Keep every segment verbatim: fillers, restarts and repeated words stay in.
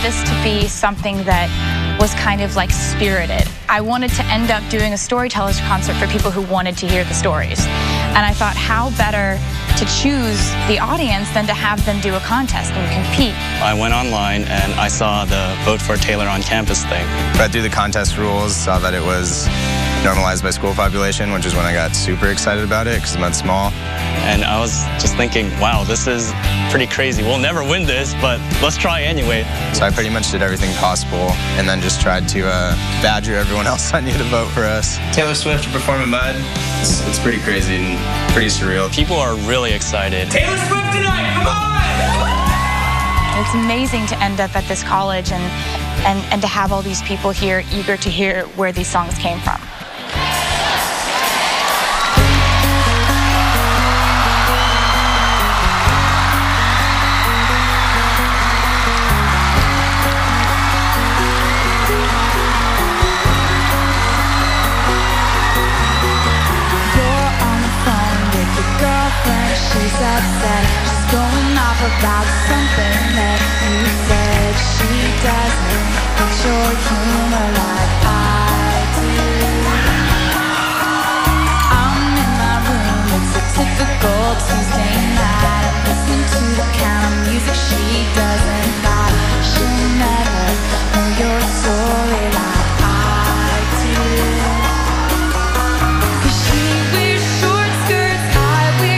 this to be something that was kind of like spirited. I wanted to end up doing a storytellers concert for people who wanted to hear the stories. And I thought, how better to choose the audience than to have them do a contest and compete. I went online and I saw the Vote for Taylor on Campus thing. Read through the contest rules, saw that it was normalized by school population, which is when I got super excited about it because it meant small. And I was just thinking, wow, this is pretty crazy. We'll never win this, but let's try anyway. So I pretty much did everything possible and then just tried to uh, badger everyone else I knew to vote for us. Taylor Swift to perform at Mud, it's, it's pretty crazy and pretty surreal. People are really excited. Taylor Swift tonight, come on! It's amazing to end up at this college and, and, and to have all these people here eager to hear where these songs came from. She's upset, she's going off about something that you said. She doesn't get your humor like I do. I'm in my room, it's a typical Tuesday night. I'm listening to the kind of music she doesn't like. She'll never know your story like I do. Cause she wears short skirts, I wear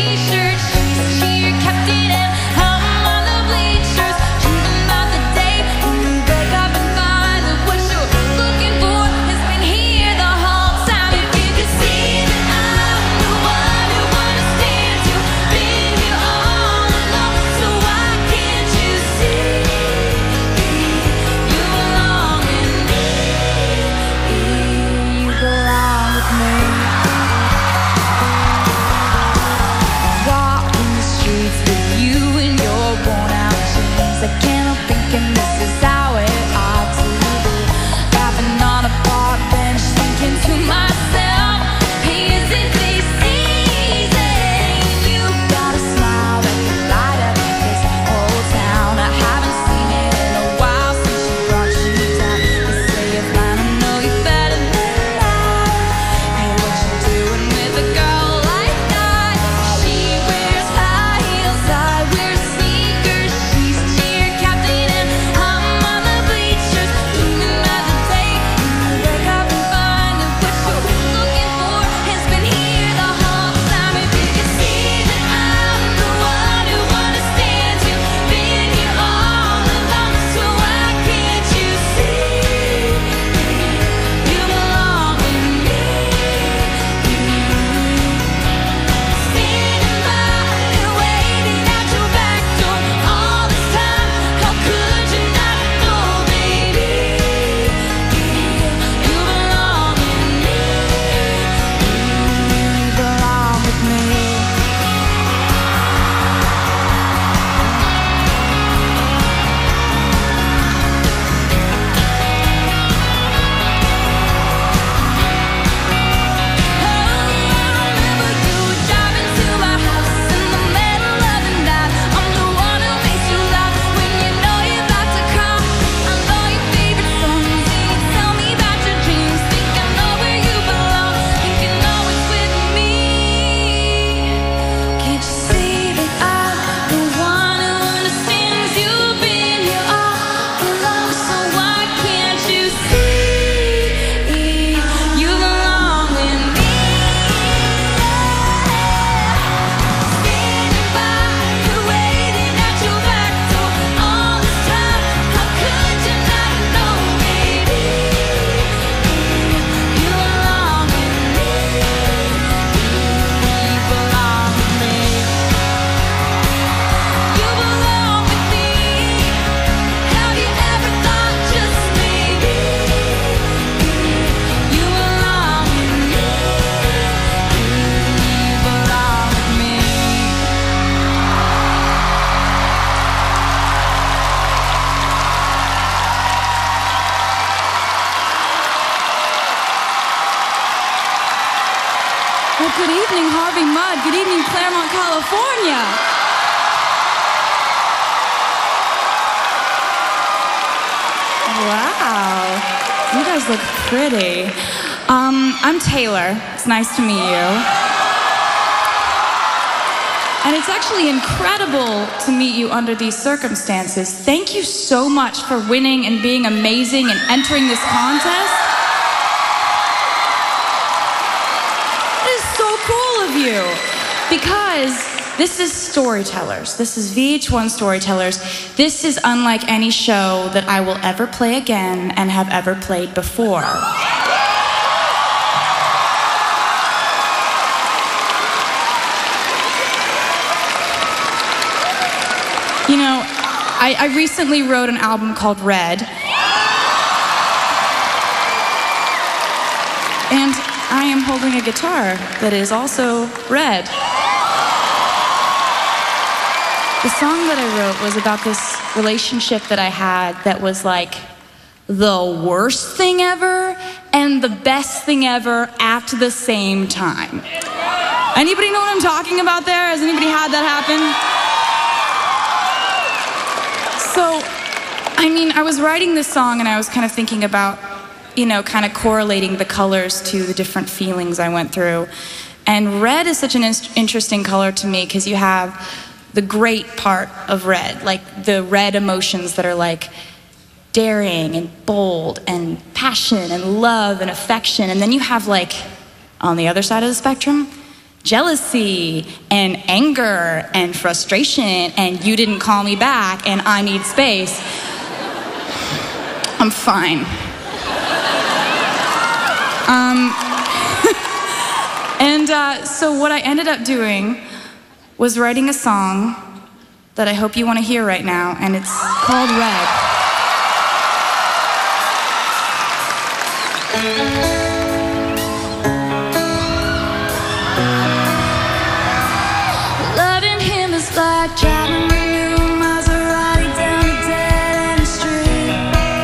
Well, good evening, Harvey Mudd. Good evening, Claremont, California. Wow. You guys look pretty. Um, I'm Taylor. It's nice to meet you. And it's actually incredible to meet you under these circumstances. Thank you so much for winning and being amazing and entering this contest. It is so cool of you. Because this is Storytellers. This is V H one Storytellers. This is unlike any show that I will ever play again and have ever played before. You know, I, I recently wrote an album called Red. And I am holding a guitar that is also red. The song that I wrote was about this relationship that I had that was like the worst thing ever and the best thing ever at the same time. Anybody know what I'm talking about there? Has anybody had that happen? So, I mean, I was writing this song and I was kind of thinking about, you know, kind of correlating the colors to the different feelings I went through. And red is such an in- interesting color to me because you have the great part of red, like the red emotions that are like daring and bold and passion and love and affection. And then you have like, on the other side of the spectrum, jealousy and anger and frustration and you didn't call me back and I need space. I'm fine. Um, and uh, so what I ended up doing was writing a song that I hope you want to hear right now, and it's called Red. Loving him is like driving a new Maserati down a dead-end street.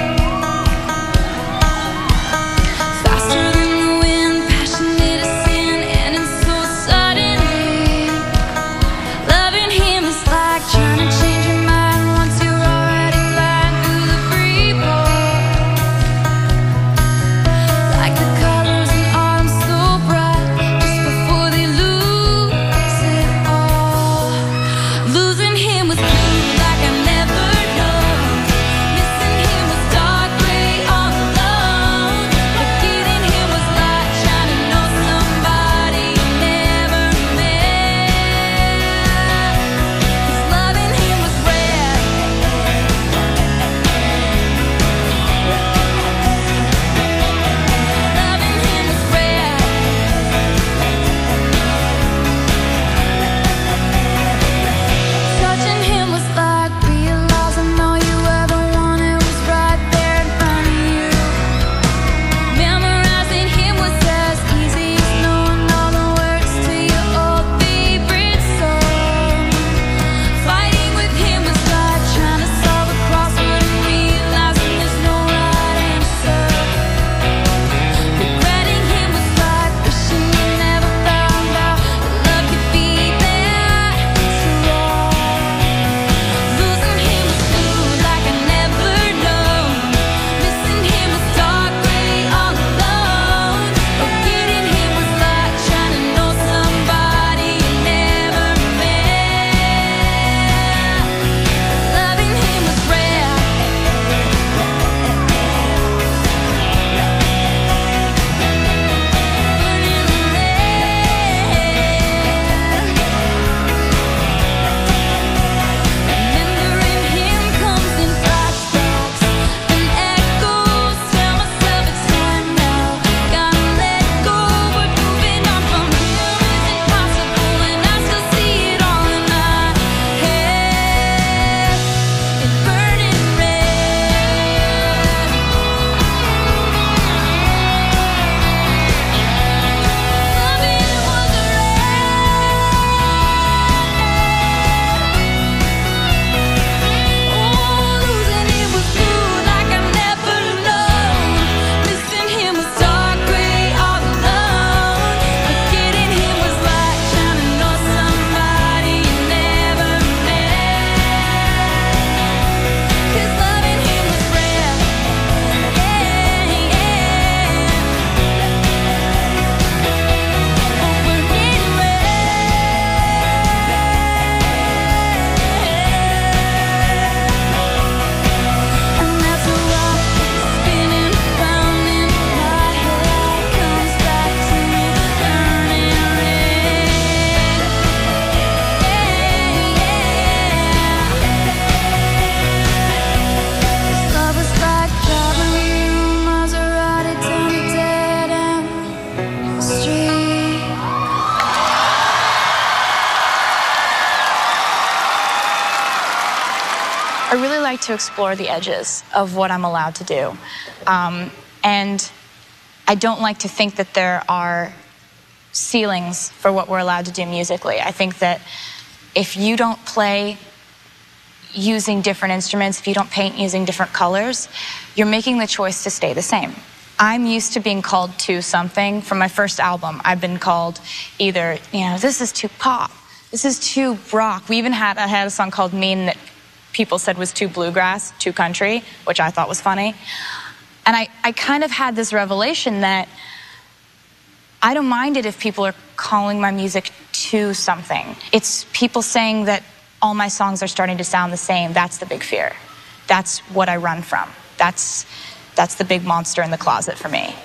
Faster than the wind, passionate as sin, ending so suddenly. Loving him is like trying to change your mind once you're already flying through the free fall. Like the I really like to explore the edges of what I'm allowed to do. Um, and I don't like to think that there are ceilings for what we're allowed to do musically. I think that if you don't play using different instruments, if you don't paint using different colors, you're making the choice to stay the same. I'm used to being called to something. From my first album, I've been called either, you know, this is too pop, this is too rock. We even had, I had a song called Mean that people said was too bluegrass, too country, which I thought was funny. And I, I kind of had this revelation that I don't mind it if people are calling my music to something. It's people saying that all my songs are starting to sound the same. That's the big fear. That's what I run from. That's, that's the big monster in the closet for me.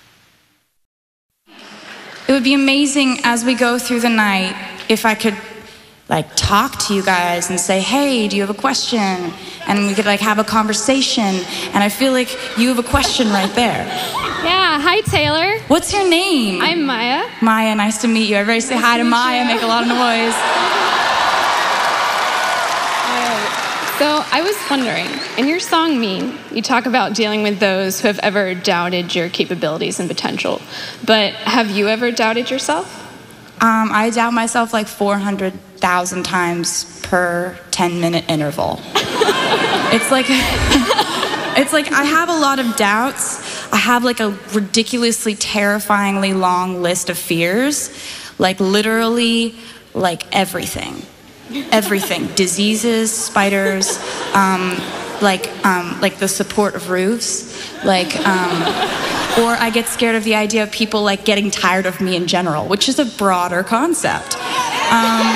It would be amazing as we go through the night if I could like talk to you guys and say, hey, do you have a question? And we could like have a conversation. And I feel like you have a question right there. Yeah, hi Taylor. What's your name? I'm Maya. Maya, nice to meet you. Everybody say hi to Maya, make a lot of noise. So I was wondering, in your song Mean, you talk about dealing with those who have ever doubted your capabilities and potential. But have you ever doubted yourself? Um, I doubt myself like four hundred thousand times per ten minute interval. It's like, it's like I have a lot of doubts. I have like a ridiculously terrifyingly long list of fears, like literally like everything. Everything, diseases, spiders, um, like um, like the support of roofs, like, um, or I get scared of the idea of people like getting tired of me in general, which is a broader concept. Um,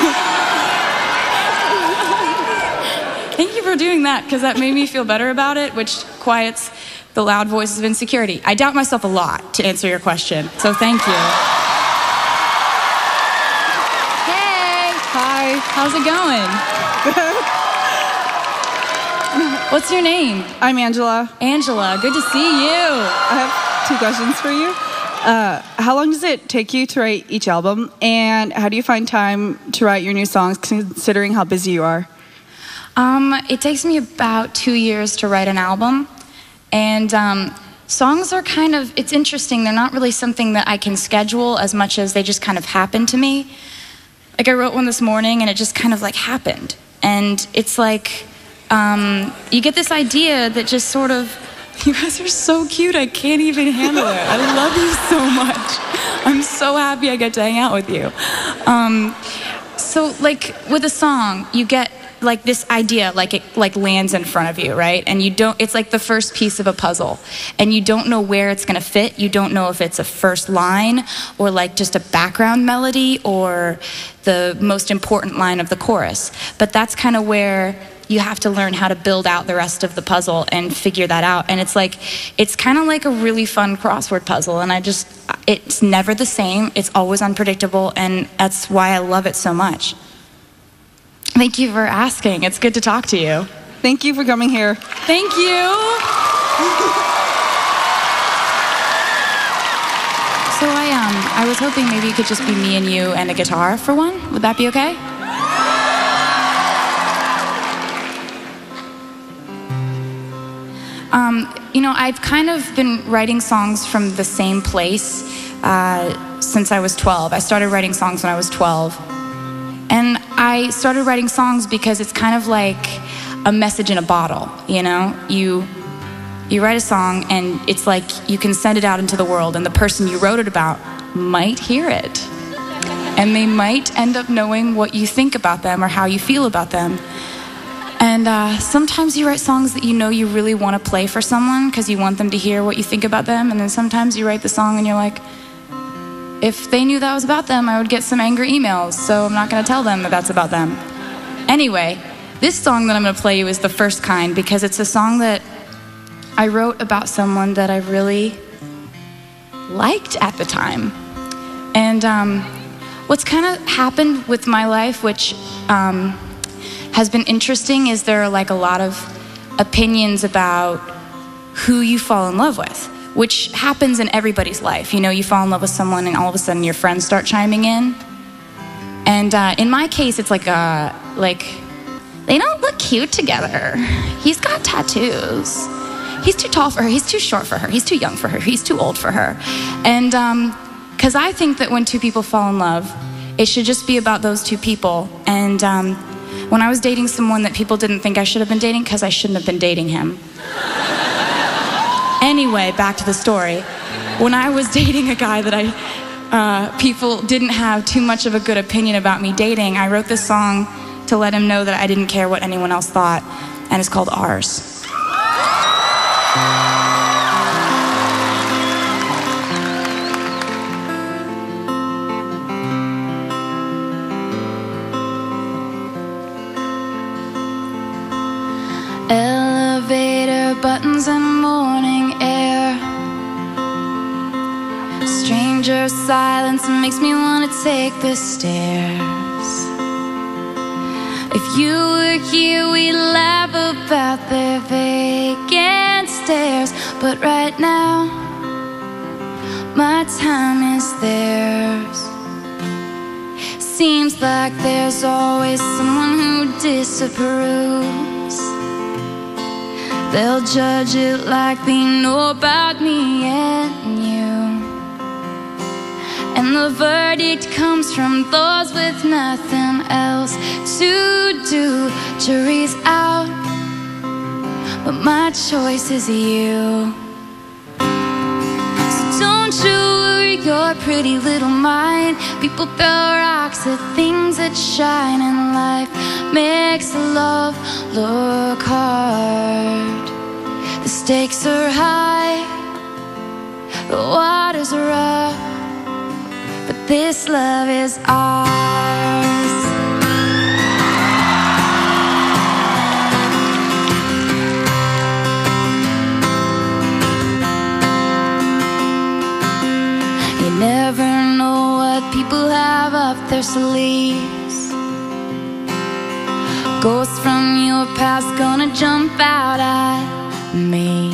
thank you for doing that, because that made me feel better about it, which quiets the loud voices of insecurity. I doubt myself a lot, to answer your question, so thank you. Hi. How's it going? What's your name? I'm Angela. Angela, good to see you. I have two questions for you. Uh, how long does it take you to write each album? And how do you find time to write your new songs, considering how busy you are? Um, it takes me about two years to write an album. And um, songs are kind of, it's interesting. They're not really something that I can schedule as much as they just kind of happen to me. Like I wrote one this morning and it just kind of like happened. And it's like, um, you get this idea that just sort of, you guys are so cute, I can't even handle it. I love you so much. I'm so happy I get to hang out with you. Um, so like with a song, you get like this idea, like it like lands in front of you, right? And you don't, it's like the first piece of a puzzle. And you don't know where it's gonna fit. You don't know if it's a first line or like just a background melody or the most important line of the chorus. But that's kind of where you have to learn how to build out the rest of the puzzle and figure that out. And it's like, it's kind of like a really fun crossword puzzle. And I just, it's never the same. It's always unpredictable. And that's why I love it so much. Thank you for asking. It's good to talk to you. Thank you for coming here. Thank you. So I um I was hoping maybe it could just be me and you and a guitar for one. Would that be okay? Um, you know, I've kind of been writing songs from the same place uh, since I was twelve. I started writing songs when I was twelve. And I started writing songs because it's kind of like a message in a bottle, you know? You, you write a song and it's like you can send it out into the world and the person you wrote it about might hear it. And they might end up knowing what you think about them or how you feel about them. And uh, sometimes you write songs that you know you really want to play for someone because you want them to hear what you think about them. And then sometimes you write the song and you're like, if they knew that was about them, I would get some angry emails, so I'm not gonna tell them that that's about them. Anyway, this song that I'm gonna play you is the first kind because it's a song that I wrote about someone that I really liked at the time. And um, what's kind of happened with my life, which um, has been interesting, is there are like a lot of opinions about who you fall in love with, which happens in everybody's life. You know, you fall in love with someone and all of a sudden your friends start chiming in. And uh, in my case, it's like, uh, like they don't look cute together. He's got tattoos. He's too tall for her, he's too short for her, he's too young for her, he's too old for her. And um, because I think that when two people fall in love, it should just be about those two people. And um, when I was dating someone that people didn't think I should have been dating, because I shouldn't have been dating him. Anyway, back to the story. When I was dating a guy that I, uh, people didn't have too much of a good opinion about me dating, I wrote this song to let him know that I didn't care what anyone else thought, and it's called Ours. Elevator buttons and morning air. Stranger silence makes me want to take the stairs. If you were here, we'd laugh about the vacant stairs. But right now, my time is theirs. Seems like there's always someone who disapproves. They'll judge it like they know about me and you. And the verdict comes from those with nothing else to do. Jury's out, but my choice is you. So don't you worry your pretty little mind. People throw rocks at things that shine, and life makes love look hard. The stakes are high, the water's rough, but this love is ours. You never know what people have up their sleeves. Ghosts from your past gonna jump out at me,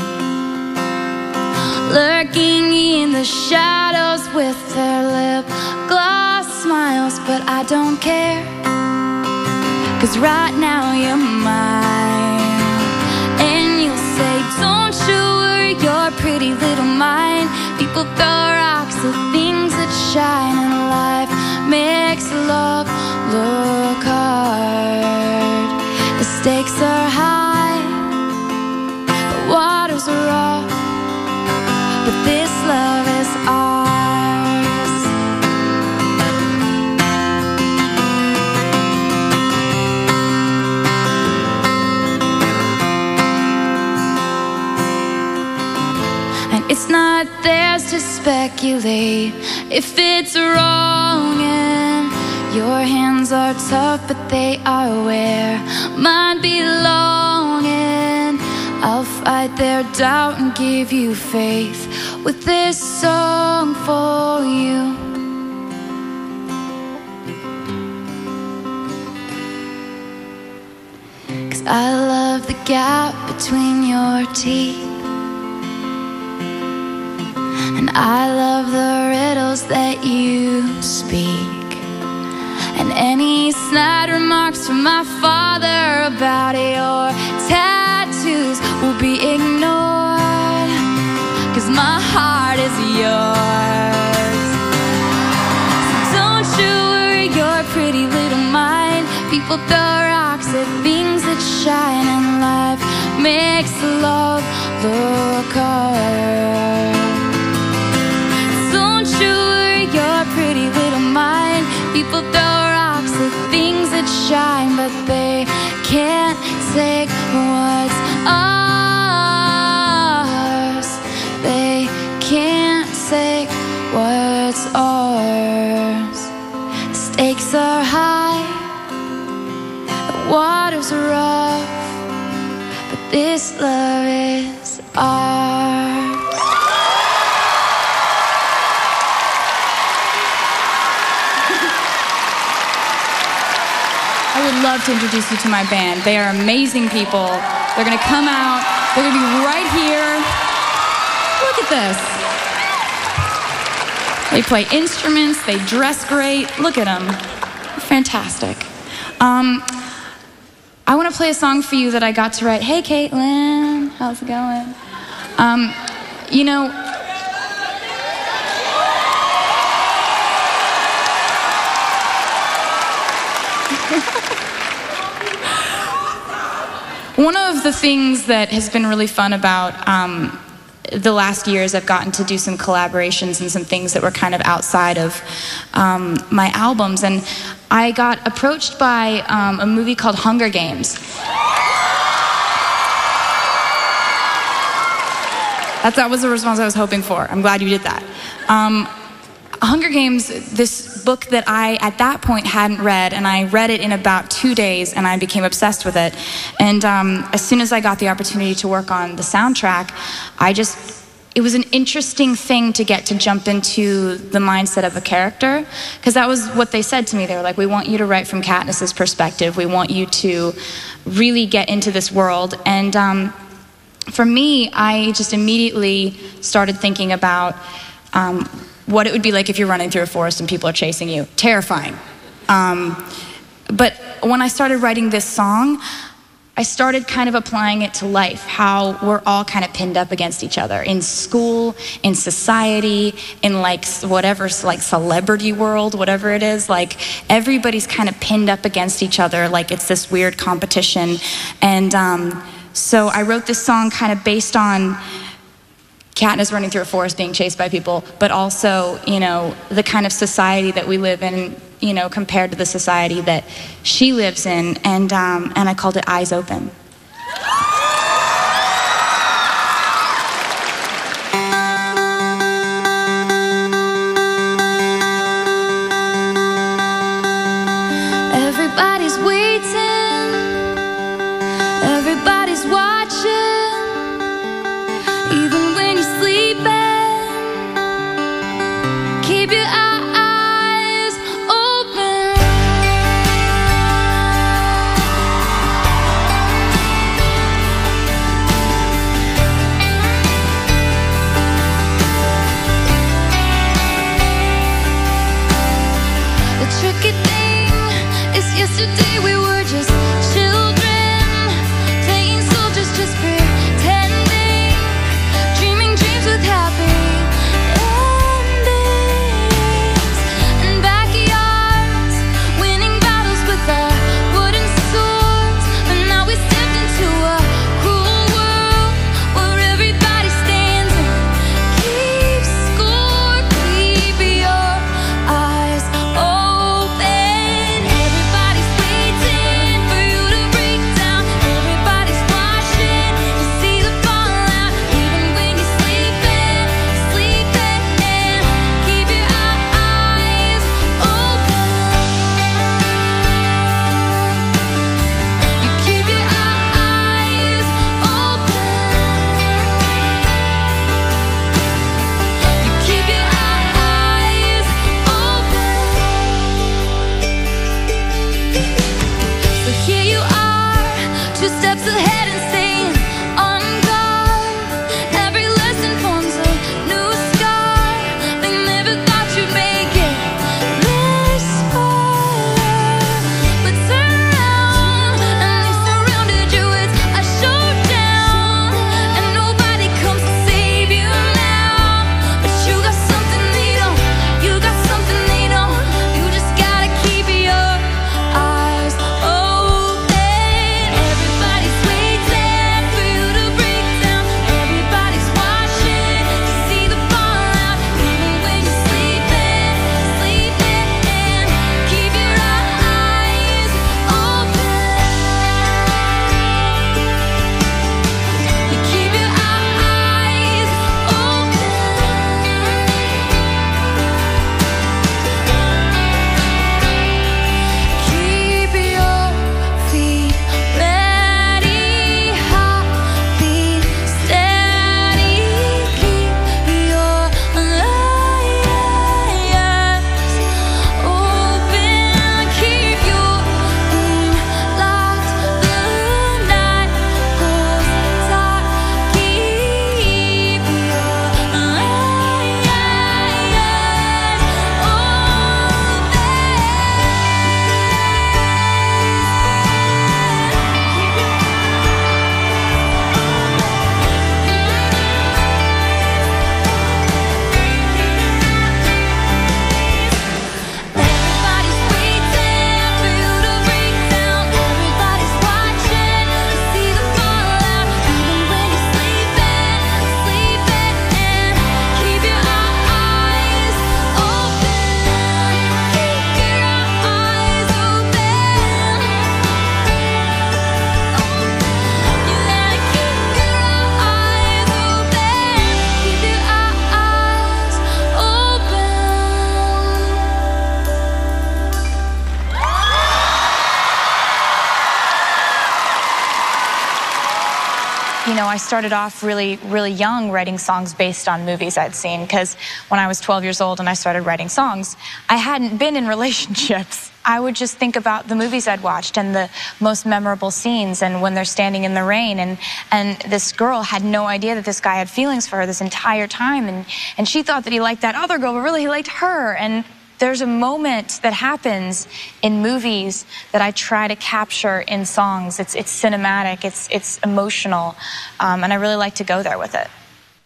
lurking in the shadows with their lip gloss smiles. But I don't care, 'cause right now you're mine. And you'll say, don't you worry your pretty little mind. People throw rocks at things that shine, and life makes love look hard. The stakes are high, the water's rough, but this love is ours. And it's not theirs to speculate if it's wrong, and your hands are tough, but they are where mine belong. And I'll fight their doubt and give you faith with this song for you. 'Cause I love the gap between your teeth, and I love the riddles that you speak. And any snide remarks from my father about your tattoos will be ignored, 'cause my heart is yours. So don't you worry your pretty little mind. People throw rocks at things that shine, and life makes love look hard. Don't you worry your pretty little mind. People throw rocks at things that shine, but they can't take what's ours. They can't take what's ours. The stakes are high, the water's rough, but this love is ours. I would love to introduce you to my band. They are amazing people. They're gonna come out. They're gonna be right here. Look at this. They play instruments, they dress great. Look at them. Fantastic. Um, I want to play a song for you that I got to write. Hey, Caitlin, how's it going? Um, you know, one of the things that has been really fun about um, the last years, I've gotten to do some collaborations and some things that were kind of outside of um, my albums. And I got approached by um, a movie called Hunger Games. That, that was the response I was hoping for. I'm glad you did that. Um, Hunger Games, this book that I, at that point, hadn't read, and I read it in about two days, and I became obsessed with it. And um, as soon as I got the opportunity to work on the soundtrack, I just, it was an interesting thing to get to jump into the mindset of a character, because that was what they said to me. They were like, we want you to write from Katniss's perspective. We want you to really get into this world. And um, for me, I just immediately started thinking about um, what it would be like if you're running through a forest and people are chasing you. Terrifying. Um, but when I started writing this song, I started kind of applying it to life, how we're all kind of pinned up against each other in school, in society, in like whatever, like celebrity world, whatever it is. Like everybody's kind of pinned up against each other, like it's this weird competition. And um, so I wrote this song kind of based on Katniss running through a forest being chased by people, but also, you know, the kind of society that we live in, you know, compared to the society that she lives in. And, um, and I called it Eyes Open. Everybody's waiting, everybody's watching, even when you're sleeping, keep your eyes open. The tricky thing is yesterday we were just children, playing soldiers, just pretending, dreaming dreams with happy endings, and backyards, winning battles with our wooden swords. But now we stepped into a cruel world where everybody stands and keeps score. Keep your eyes open. Everybody's waiting, You know, I started off really, really young writing songs based on movies I'd seen, because when I was twelve years old and I started writing songs, I hadn't been in relationships. I would just think about the movies I'd watched and the most memorable scenes, and when they're standing in the rain, and, and this girl had no idea that this guy had feelings for her this entire time, and, and she thought that he liked that other girl, but really he liked her. And there's a moment that happens in movies that I try to capture in songs. It's, it's cinematic, it's, it's emotional, um, and I really like to go there with it.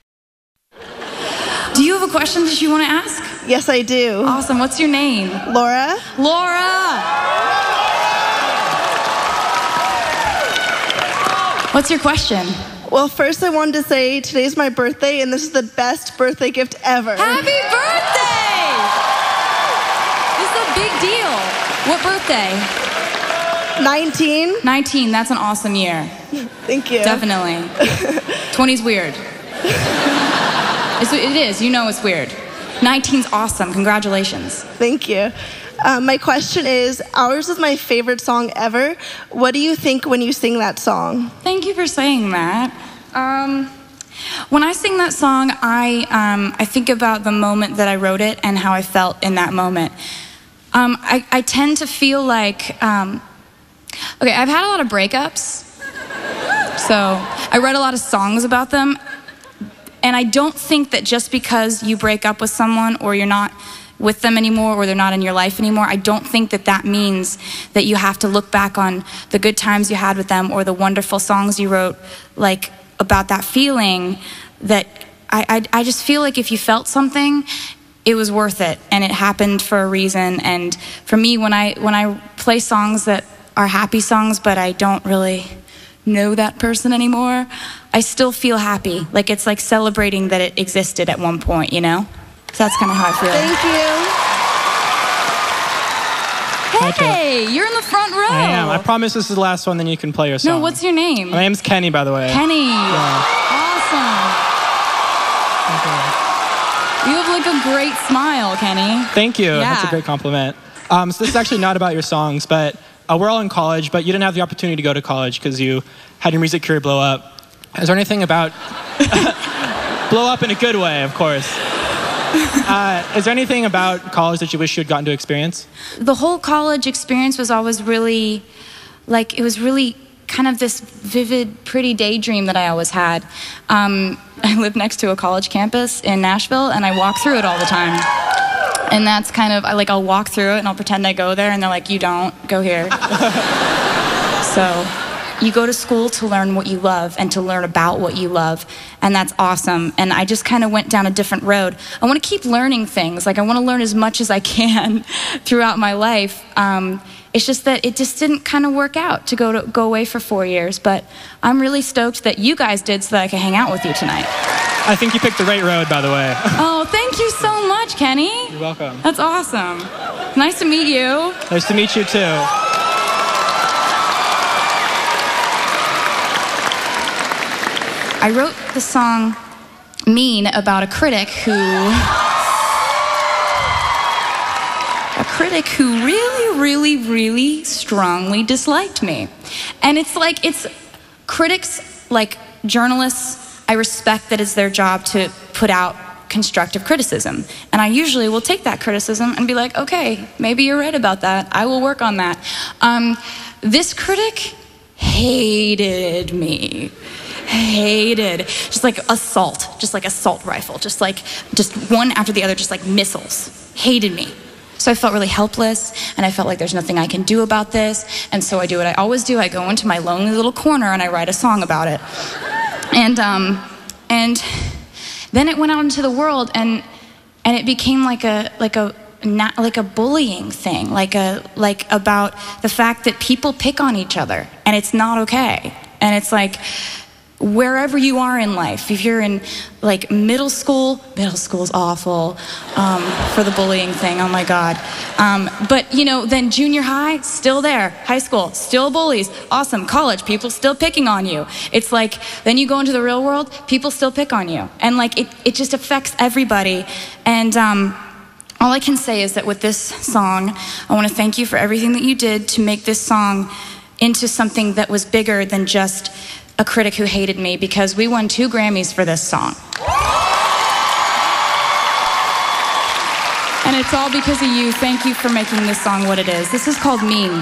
Do you have a question that you want to ask? Yes, I do. Awesome. What's your name? Laura. Laura! What's your question? Well, first I wanted to say today's my birthday, and this is the best birthday gift ever. Happy birthday! This is a big deal. What birthday? nineteen. nineteen, that's an awesome year. Thank you. Definitely. twenty's weird. It's, it is, you know it's weird. nineteen's awesome, congratulations. Thank you. Um, my question is, Ours is my favorite song ever. What do you think when you sing that song? Thank you for saying that. Um, when I sing that song, I, um, I think about the moment that I wrote it and how I felt in that moment. Um, I, I tend to feel like, um, okay, I've had a lot of breakups, so I write a lot of songs about them. And I don't think that just because you break up with someone, or you're not with them anymore, or they're not in your life anymore, I don't think that that means that you have to look back on the good times you had with them, or the wonderful songs you wrote, like, about that feeling. That I, I, I just feel like if you felt something, it was worth it, and it happened for a reason. And for me, when I, when I play songs that are happy songs, but I don't really know that person anymore, I still feel happy. Like, it's like celebrating that it existed at one point, you know? So that's kind of how I feel. Thank you. Hey, you're in the front row. I am. I promise this is the last one, then you can play your song. No, what's your name? My name's Kenny, by the way. Kenny. Yeah. Awesome. You have like a great smile, Kenny. Thank you. Yeah. That's a great compliment. Um, so this is actually not about your songs, but uh, we're all in college, but you didn't have the opportunity to go to college because you had your music career blow up. Is there anything about... blow up in a good way, of course. Uh, is there anything about college that you wish you had gotten to experience? The whole college experience was always really, like, it was really kind of this vivid, pretty daydream that I always had. Um, I live next to a college campus in Nashville, and I walk through it all the time. And that's kind of, I, like, I'll walk through it, and I'll pretend I go there, and they're like, you don't, go here. So... you go to school to learn what you love and to learn about what you love, and that's awesome. And I just kind of went down a different road. I want to keep learning things. Like, I want to learn as much as I can throughout my life. Um, it's just that it just didn't kind of work out to go to go away for four years. But I'm really stoked that you guys did so that I could hang out with you tonight. I think you picked the right road, by the way. Oh, thank you so much, Kenny. You're welcome. That's awesome. Nice to meet you. Nice to meet you, too. I wrote the song Mean about a critic who... a critic who really, really, really strongly disliked me. And it's like, it's critics, like journalists, I respect that it's their job to put out constructive criticism. And I usually will take that criticism and be like, okay, maybe you're right about that. I will work on that. Um, this critic hated me. Hated, just like assault, just like assault rifle, just like, just one after the other, just like missiles. Hated me. So I felt really helpless, and I felt like there's nothing I can do about this, and so I do what I always do. I go into my lonely little corner and I write a song about it. And, um, and then it went out into the world, and, and it became like a, like a, Not like a bullying thing, like a like about the fact that people pick on each other, and it's not okay. And it's like, wherever you are in life, if you're in like middle school, middle school's awful um, for the bullying thing, oh my God. Um, but you know, then junior high, still there. High school, still bullies, awesome. College, people still picking on you. It's like, then you go into the real world, people still pick on you. And like, it, it just affects everybody. And um, all I can say is that with this song, I want to thank you for everything that you did to make this song into something that was bigger than just a critic who hated me, because we won two Grammys for this song. And it's all because of you. Thank you for making this song what it is. This is called Mean.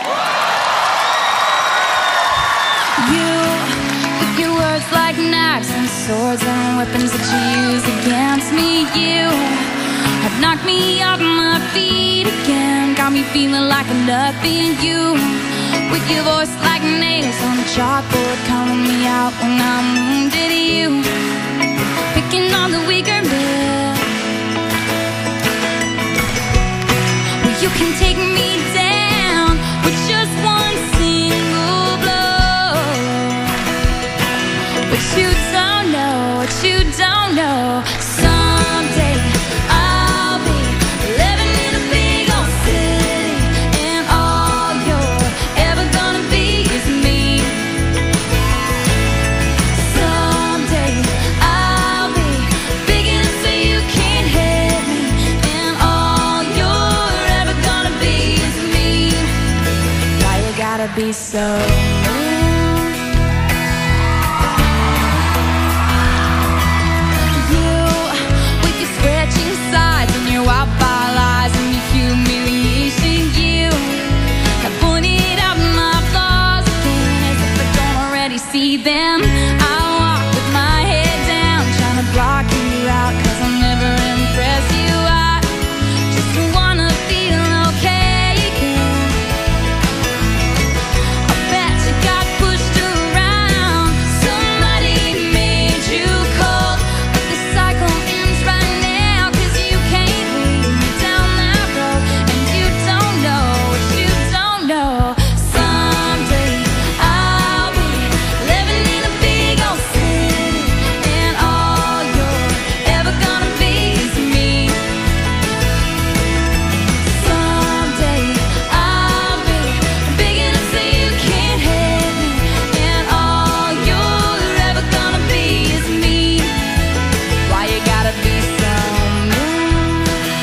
You, with your words like knives and swords and weapons that you use against me. You have knocked me off my feet again, got me feeling like nothing. You, with your voice like nails on a chalkboard, calling me out when I'm wounded. You, picking on the weaker man. Well, you can take me down with just one single blow. But you don't know, what you don't know. Someday I'll be living in a big old city, and all you're ever gonna be is me. Someday I'll be big enough so you can't hit me, and all you're ever gonna be is me. Why you gotta be so mean? See them, I walk with my head down, trying to block you out, cause I'll never impress you. I just wanna feel okay again. I bet you got pushed around, somebody made you cold, but the cycle ends right now, cause you can't lead me down that road, and you don't know what you don't know. Someday I'll be living in a big old city, and all you're ever gonna be is me. Someday I'll be big enough so you can't hit me, and all you're ever gonna be is me. Why you gotta be so mean?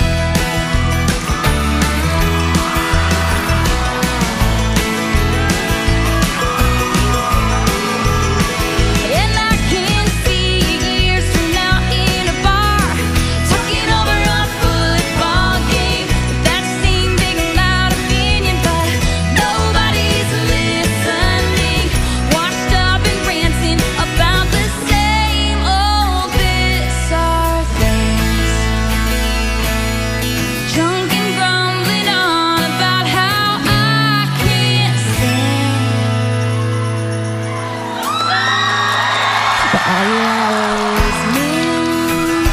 And I can see you years from now in a bar, talking over a football game with that same big loud opinion, but nobody's listening. Washed up and ranting about the same old bizarre things. Drunk and grumbling on about how I can't sing. But all you are is mean.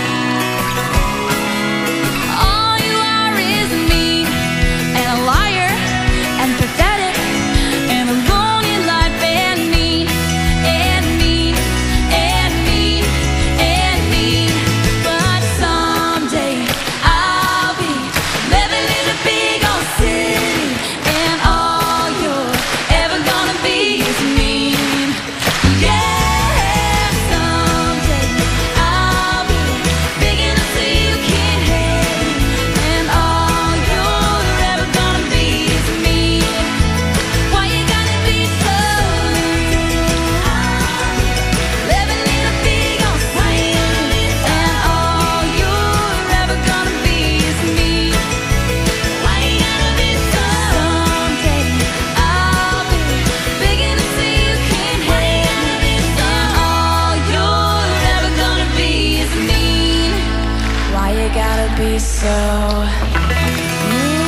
All you are is mean, and a liar, and pathetic, and alone in life, and mean, and mean, and mean, and mean. But someday I'll be living in a big old city, and all you're ever gonna be is mean. Yeah, someday I'll be big enough so you can't hit me, and all you're ever gonna be is me. Why you gotta be so mean? Living in a big old city, and all you're ever gonna be is me. Why you gotta be so Someday I'll be big enough so you can't hit me, and all you're ever gonna be is mean. Why you gotta be so mean?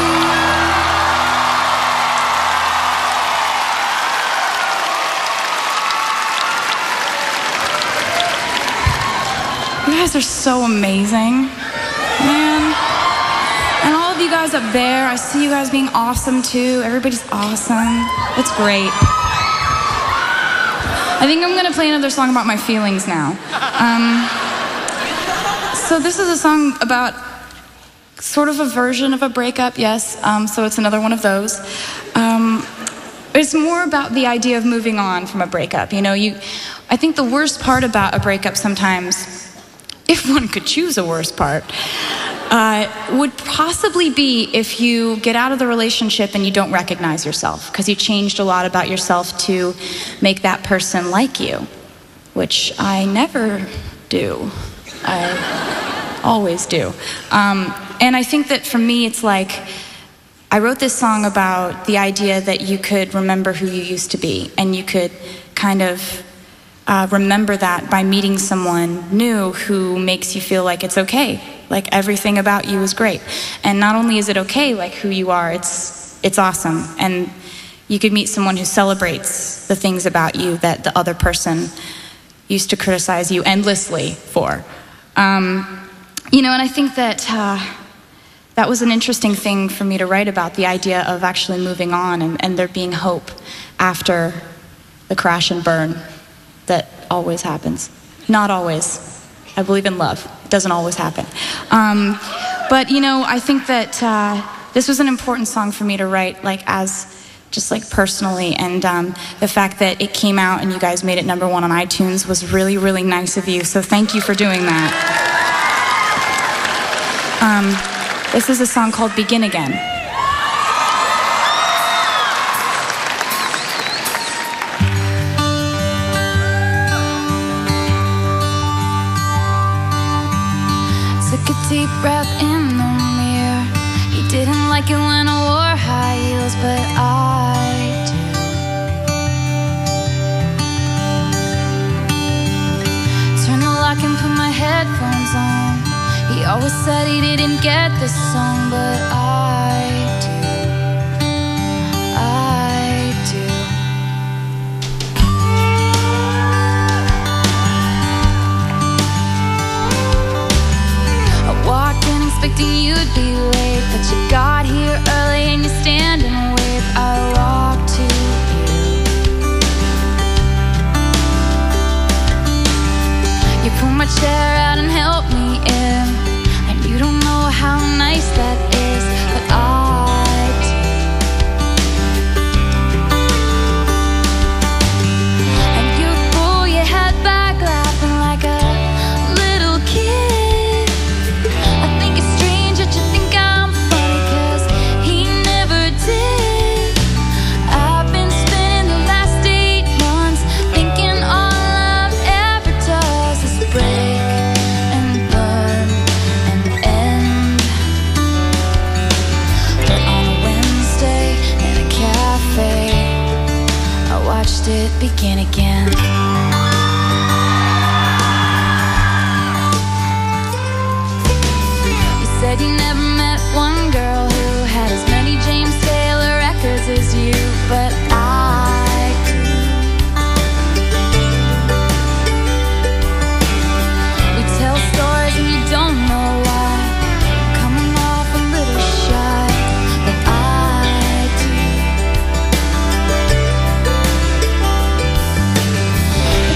You guys are so amazing, man. And all of you guys up there, I see you guys being awesome too. Everybody's awesome. It's great. I think I'm gonna play another song about my feelings now. Um, so this is a song about sort of a version of a breakup, yes. Um, so it's another one of those. Um, it's more about the idea of moving on from a breakup. You know, you. I think the worst part about a breakup sometimes if one could choose a worse part, uh, would possibly be if you get out of the relationship and you don't recognize yourself, because you changed a lot about yourself to make that person like you, which I never do. I always do. Um, and I think that for me, it's like, I wrote this song about the idea that you could remember who you used to be, and you could kind of uh, remember that by meeting someone new who makes you feel like it's okay, like everything about you is great. And not only is it okay, like who you are, it's, it's awesome. And you could meet someone who celebrates the things about you that the other person used to criticize you endlessly for. Um, you know, and I think that uh, that was an interesting thing for me to write about, the idea of actually moving on and, and there being hope after the crash and burn that always happens. Not always. I believe in love. It doesn't always happen. Um, but, you know, I think that uh, this was an important song for me to write, like, as just like personally, and um, the fact that it came out and you guys made it number one on iTunes was really, really nice of you, so thank you for doing that. Um, this is a song called Begin Again. Took a deep breath in the mirror. He didn't like it when I wore high heels, but I do. Turned the lock and put my headphones on. He always said he didn't get this song, but I do. I do. I walked in expecting you'd be late, but you got here early and you stand and wave. I walked to you. You pulled my chair out and helped me in. And you don't know how nice that is, but I do. And you pull your head back laughing like a little kid. I think it's strange that you think I'm funny, 'cause he never did. I've been spending the last eight months thinking all love ever does is break and burn and end. But on a Wednesday in a cafe, I watched it begin again. You said you never met one girl who had as many James Taylor records as you, but I do. We tell stories and you don't know why. I'm coming off a little shy, but I do.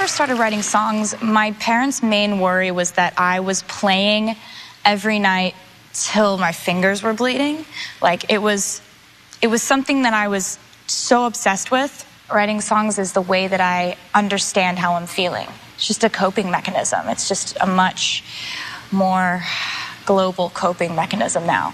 first started writing songs, my parents' main worry was that I was playing every night till my fingers were bleeding. Like, it was, it was something that I was so obsessed with. Writing songs is the way that I understand how I'm feeling. It's just a coping mechanism. It's just a much more global coping mechanism now.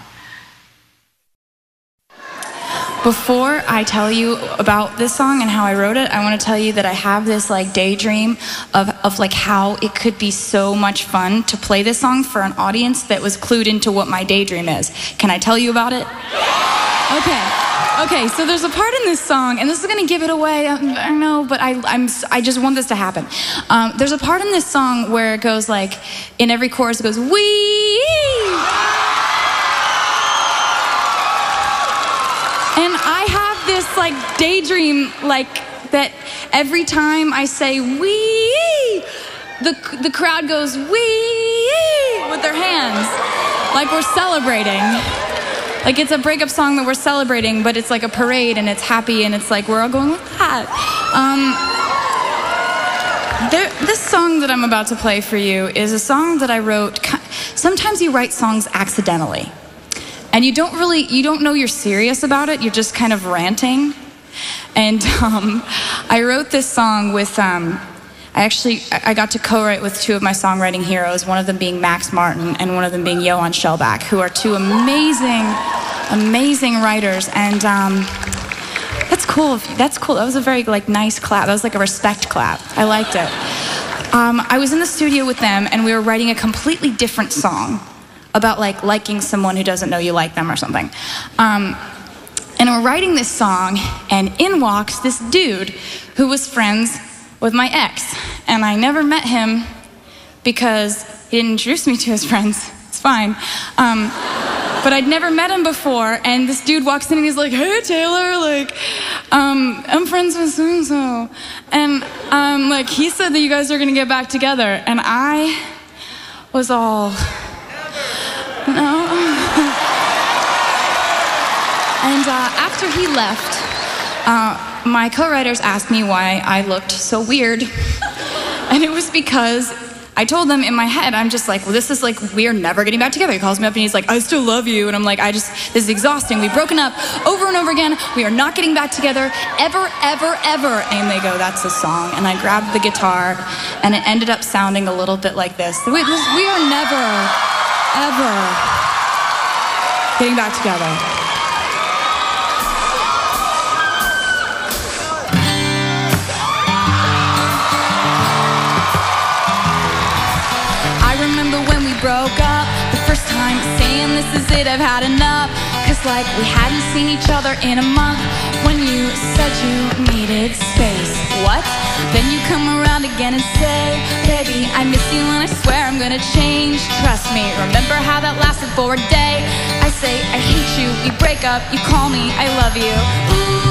Before I tell you about this song and how I wrote it, I want to tell you that I have this like daydream of, of like how it could be so much fun to play this song for an audience that was clued into what my daydream is. Can I tell you about it? Okay. Okay, so there's a part in this song, and this is gonna give it away, I don't know, but I, I'm, I just want this to happen. Um, there's a part in this song where it goes like, in every chorus it goes, wee! And I have this like daydream, like that every time I say wee, the, the crowd goes wee with their hands, like we're celebrating. Like it's a breakup song that we're celebrating, but it's like a parade and it's happy and it's like we're all going with that. Um, there, this song that I'm about to play for you is a song that I wrote. Sometimes you write songs accidentally, and you don't really, you don't know you're serious about it. You're just kind of ranting. And um, I wrote this song with. Um, I actually, I got to co-write with two of my songwriting heroes, one of them being Max Martin and one of them being Johan Shellback, who are two amazing, amazing writers. And um, that's cool. That's cool. That was a very like nice clap. That was like a respect clap. I liked it. Um, I was in the studio with them and we were writing a completely different song about like liking someone who doesn't know you like them or something. Um, and we're writing this song and in walks this dude who was friends with my ex, and I never met him because he didn't introduce me to his friends. It's fine. Um, but I'd never met him before, and this dude walks in and he's like, hey, Taylor, like, um, I'm friends with so-and-so. And um, like, he said that you guys are gonna get back together, and I was all, no. And uh, after he left, uh, my co-writers asked me why I looked so weird. And it was because I told them in my head, I'm just like, well, this is like, we are never getting back together. He calls me up and he's like, I still love you. And I'm like, I just, this is exhausting. We've broken up over and over again. We are not getting back together ever, ever, ever. And they go, that's a song. And I grabbed the guitar and it ended up sounding a little bit like this. We, we are never, ever getting back together. Broke up the first time, saying this is it, I've had enough. Cause like we hadn't seen each other in a month. When you said you needed space, what? Then you come around again and say, baby, I miss you and I swear I'm gonna change. Trust me, remember how that lasted for a day? I say, I hate you, we break up, you call me, I love you. Ooh.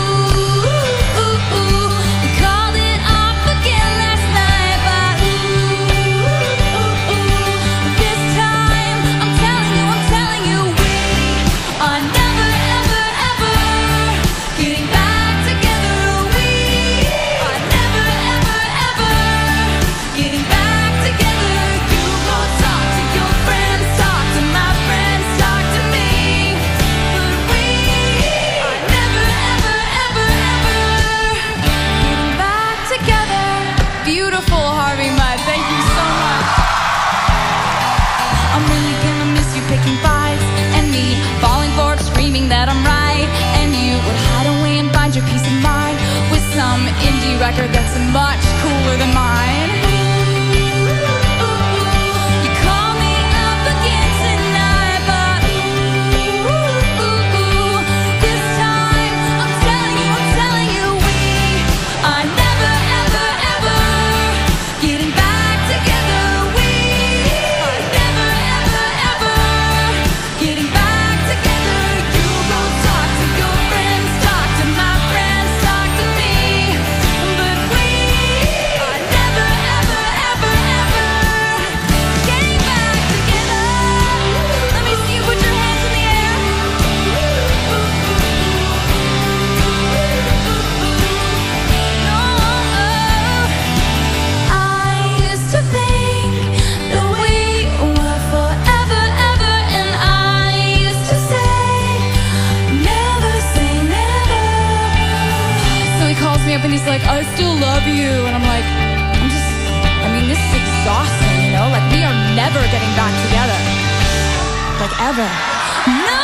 That I'm right, and you would hide away and find your peace of mind with some indie record that's much cooler than mine. You call me up again tonight, but ooh, this time I'm telling you, I'm telling you, we are never, ever, ever getting back together. We are never, ever, ever getting back together. Talk to my friends, talk to me, but we are never and he's like, I still love you. And I'm like, I'm just, I mean, this is exhausting, you know? Like, we are never getting back together. Like, ever. No!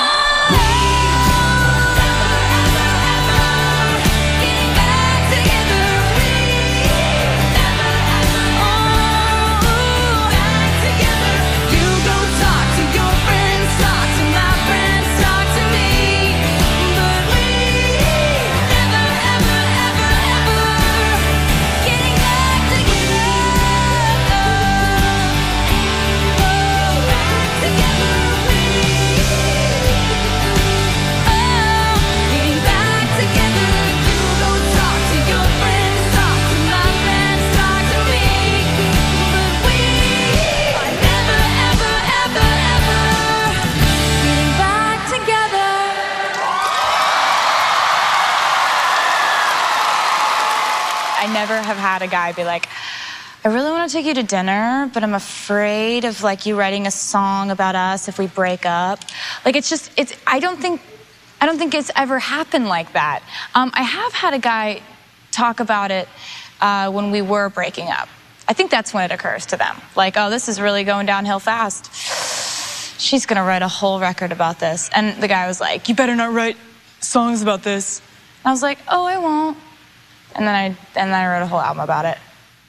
I never have had a guy be like, I really want to take you to dinner, but I'm afraid of like you writing a song about us if we break up. Like it's just, it's, I don't think, I don't think it's ever happened like that. Um, I have had a guy talk about it uh, when we were breaking up. I think that's when it occurs to them. Like, oh, this is really going downhill fast. She's gonna write a whole record about this. And the guy was like, you better not write songs about this. And I was like, oh, I won't. And then I, and then I wrote a whole album about it.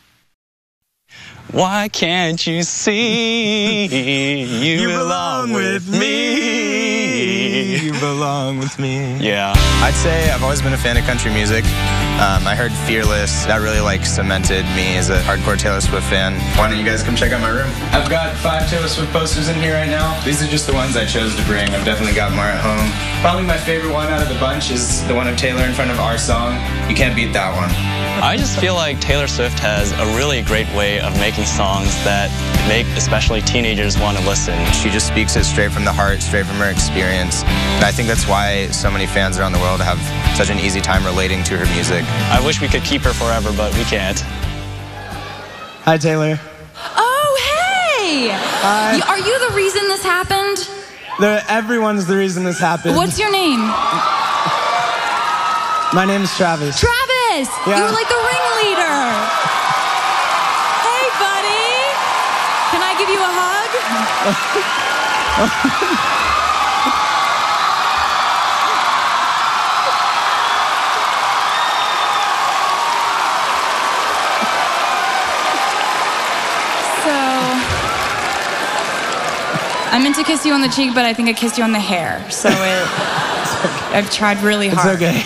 Why can't you see you, You belong with me. You belong with me. Yeah. I'd say I've always been a fan of country music. Um, I heard Fearless. That really like cemented me as a hardcore Taylor Swift fan. Why don't you guys come check out my room? I've got five Taylor Swift posters in here right now. These are just the ones I chose to bring. I've definitely got more at home. Probably my favorite one out of the bunch is the one of Taylor in front of Our Song. You can't beat that one. I just feel like Taylor Swift has a really great way of making songs that make especially teenagers want to listen. She just speaks it straight from the heart, straight from her experience. And I think that's why so many fans around the world have such an easy time relating to her music. I wish we could keep her forever, but we can't. Hi, Taylor. Oh, hey! Hi. You- Are you the reason this happened? The, everyone's the reason this happened. What's your name? My name's Travis. Travis! Yeah. You were like the ringleader. Hey, buddy. Can I give you a hug? I meant to kiss you on the cheek, but I think I kissed you on the hair. So it, I've tried really hard. It's okay.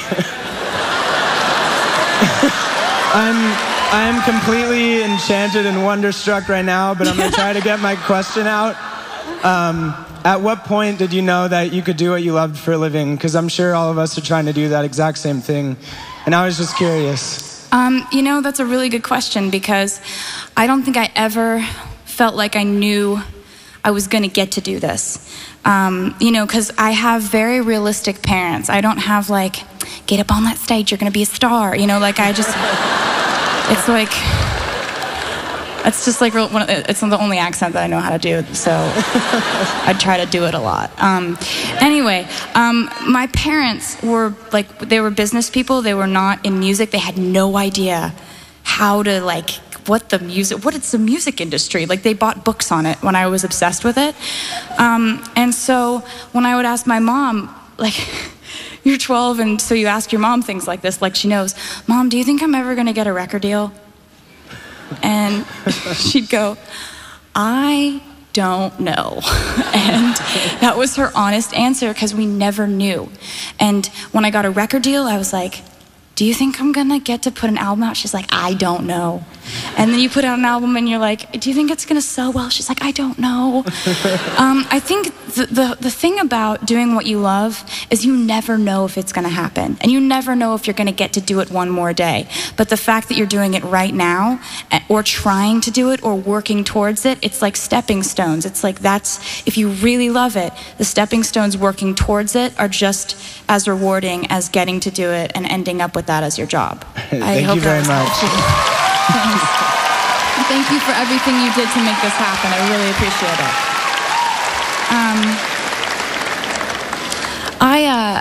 I'm, I'm completely enchanted and wonderstruck right now, but I'm gonna try to get my question out. Um, at what point did you know that you could do what you loved for a living? Because I'm sure all of us are trying to do that exact same thing. And I was just curious. Um, you know, that's a really good question because I don't think I ever felt like I knew I was gonna get to do this. Um, you know, because I have very realistic parents. I don't have like, get up on that stage, you're gonna be a star. You know, like I just, it's like, it's just like, real, it's the only accent that I know how to do, so I try to do it a lot. Um, anyway, um, my parents were like, they were business people, they were not in music, they had no idea how to like, what the music, what is the music industry? Like they bought books on it when I was obsessed with it. Um, and so when I would ask my mom, like, you're twelve and so you ask your mom things like this, like she knows, Mom, do you think I'm ever gonna get a record deal? And she'd go, I don't know. And that was her honest answer because we never knew. And when I got a record deal, I was like, do you think I'm gonna get to put an album out? She's like, I don't know. And then you put out an album and you're like, do you think it's gonna sell well? She's like, I don't know. um, I think the, the, the thing about doing what you love is you never know if it's gonna happen. And you never know if you're gonna get to do it one more day. But the fact that you're doing it right now, or trying to do it, or working towards it, it's like stepping stones. It's like that's, if you really love it, the stepping stones working towards it are just as rewarding as getting to do it and ending up with that as your job. Thank I hope you very that much. Thanks. Thank you for everything you did to make this happen. I really appreciate it. Um, I, uh, I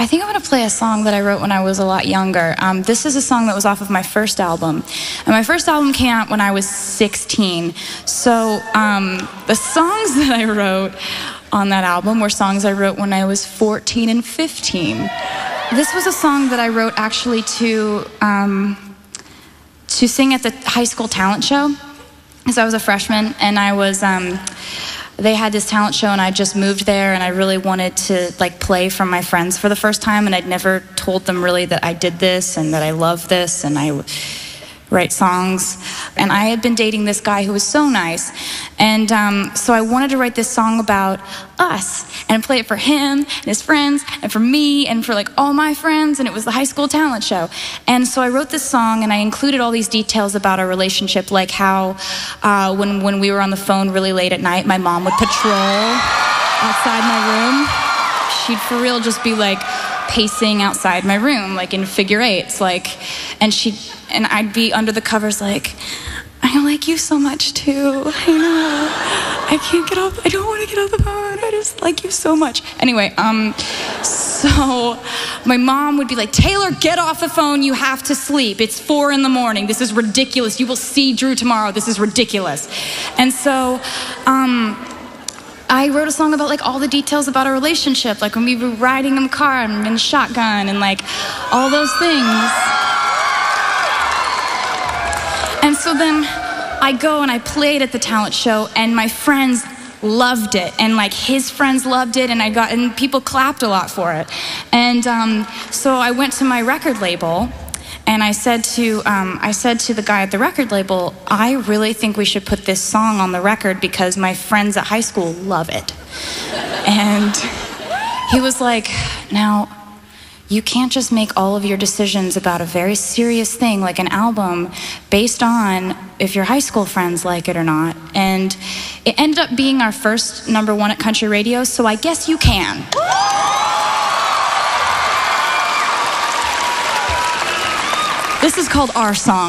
I think I'm going to play a song that I wrote when I was a lot younger. Um, this is a song that was off of my first album. And my first album came out when I was sixteen. So um, the songs that I wrote on that album were songs I wrote when I was fourteen and fifteen. This was a song that I wrote actually to, um, to sing at the high school talent show. Because I was a freshman and I was... Um, they had this talent show and I just moved there and I really wanted to like play for my friends for the first time, and I'd never told them really that I did this and that I love this and I write songs. And I had been dating this guy who was so nice, and um, so I wanted to write this song about us and play it for him and his friends and for me and for like all my friends, and it was the high school talent show. And so I wrote this song and I included all these details about our relationship, like how uh, when, when we were on the phone really late at night, my mom would patrol outside my room. She'd for real just be like pacing outside my room, like in figure eights, like, and she'd, and I'd be under the covers like, I like you so much too. I know. I can't get off. I don't want to get off the phone. I just like you so much. Anyway, um, so my mom would be like, Taylor, get off the phone. You have to sleep. It's four in the morning. This is ridiculous. You will see Drew tomorrow. This is ridiculous. And so, um, I wrote a song about like all the details about our relationship, like when we were riding in the car and in shotgun and like all those things. And so then I go and I played at the talent show and my friends loved it, and like his friends loved it, and I got, and people clapped a lot for it. And um, so I went to my record label and I said to um, I said to the guy at the record label, I really think we should put this song on the record because my friends at high school love it. And he was like, now, you can't just make all of your decisions about a very serious thing like an album based on if your high school friends like it or not. And it ended up being our first number one at country radio, so I guess you can. This is called Our Song.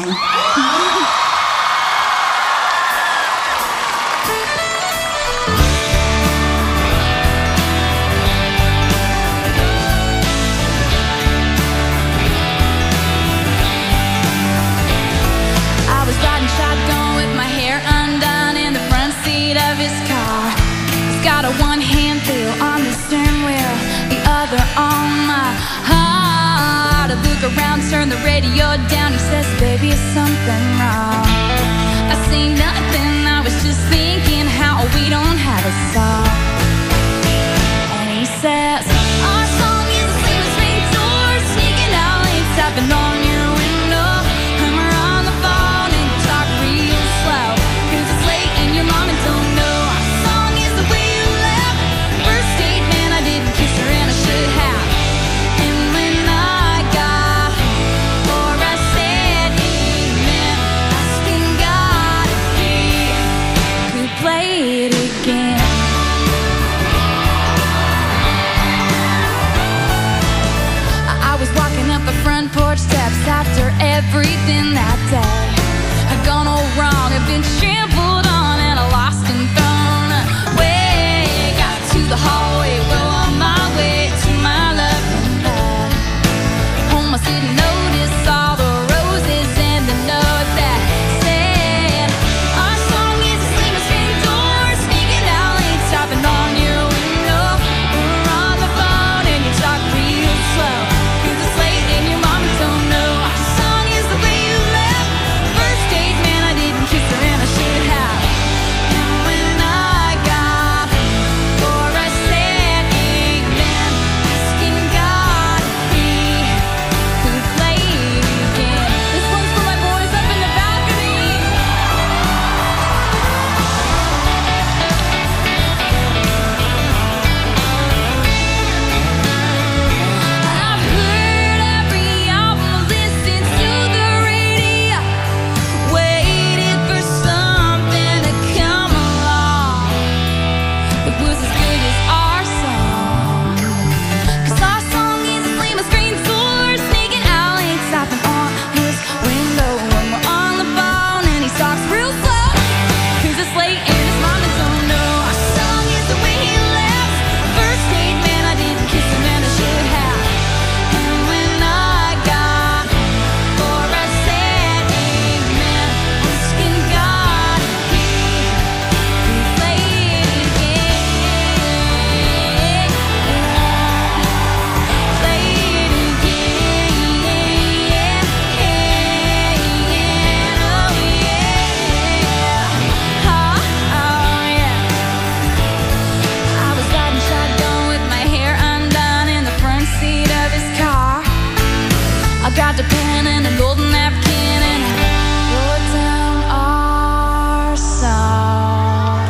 Got a one-hand feel on the steering wheel, the other on my heart. I look around, turn the radio down. He says, baby, is something wrong? I say nothing, I was just thinking how we don't have a song. And he says, our song is the same as rain doors, sneaking out late, tapping on your window. And we're on the phone and you talk real slow, cause it's late and your mama don't know. Play it again. grabbed a pen and a golden napkin and I wrote down our song.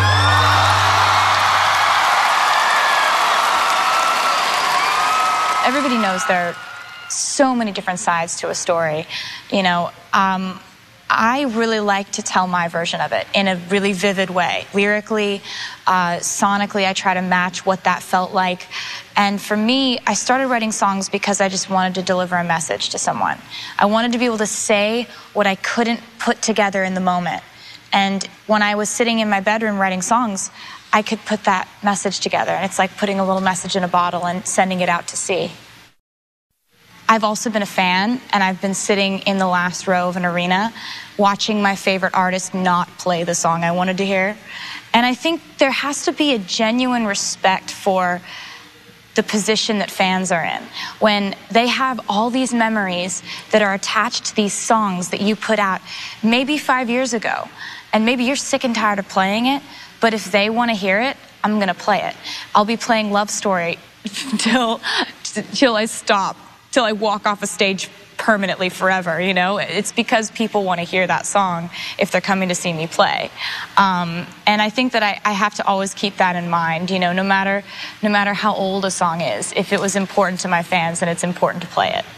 Everybody knows there are so many different sides to a story. You know, um, I really like to tell my version of it in a really vivid way. Lyrically, uh, sonically, I try to match what that felt like. And for me, I started writing songs because I just wanted to deliver a message to someone. I wanted to be able to say what I couldn't put together in the moment. And when I was sitting in my bedroom writing songs, I could put that message together. And it's like putting a little message in a bottle and sending it out to sea. I've also been a fan, and I've been sitting in the last row of an arena watching my favorite artist not play the song I wanted to hear. And I think there has to be a genuine respect for the position that fans are in. When they have all these memories that are attached to these songs that you put out maybe five years ago, and maybe you're sick and tired of playing it, but if they want to hear it, I'm gonna play it. I'll be playing Love Story till, till I stop. Till I walk off a stage permanently forever, you know? It's because people want to hear that song if they're coming to see me play. Um, and I think that I, I have to always keep that in mind, you know, no matter, no matter how old a song is. If it was important to my fans, then it's important to play it.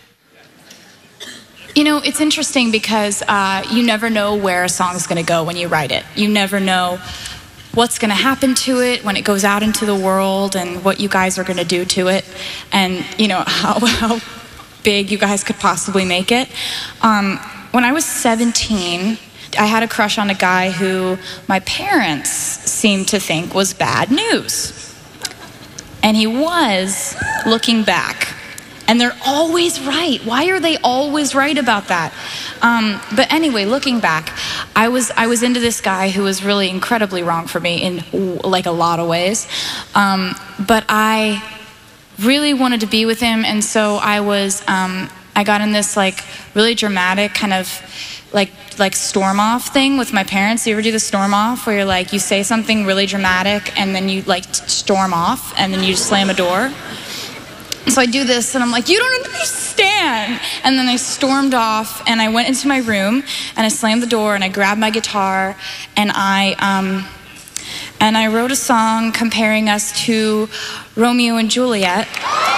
You know, it's interesting because uh, you never know where a song's going to go when you write it. You never know what's going to happen to it when it goes out into the world and what you guys are going to do to it and, you know, how, how big you guys could possibly make it. Um, when I was seventeen, I had a crush on a guy who my parents seemed to think was bad news. And he was, looking back. And they're always right. Why are they always right about that? Um, but anyway, looking back, I was I was into this guy who was really incredibly wrong for me in like a lot of ways. Um, but I really wanted to be with him, and so I was um, I got in this like really dramatic kind of like like storm off thing with my parents. You ever do the storm off where you're like you say something really dramatic and then you like storm off and then you just slam a door? So I do this and I'm like, you don't understand. And then I stormed off and I went into my room and I slammed the door and I grabbed my guitar and I um, and I wrote a song comparing us to Romeo and Juliet.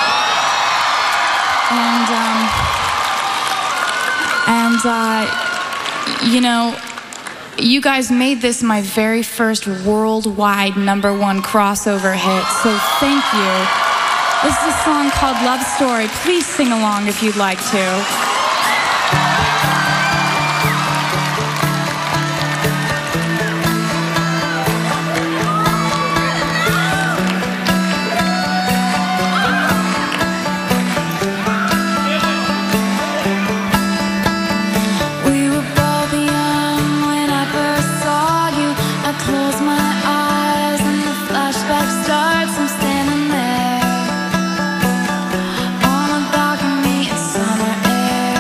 And um, and uh, you know, you guys made this my very first worldwide number one crossover hit. So thank you. This is a song called Love Story. Please sing along if you'd like to. Summer air.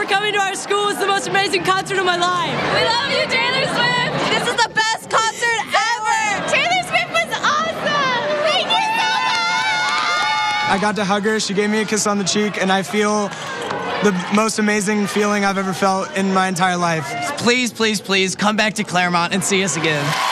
coming to our school. It's the most amazing concert of my life. We love you, Taylor Swift. This is the best concert ever. Taylor Swift was awesome. Thank you so much. I got to hug her. She gave me a kiss on the cheek, and I feel the most amazing feeling I've ever felt in my entire life. Please, please, please come back to Claremont and see us again.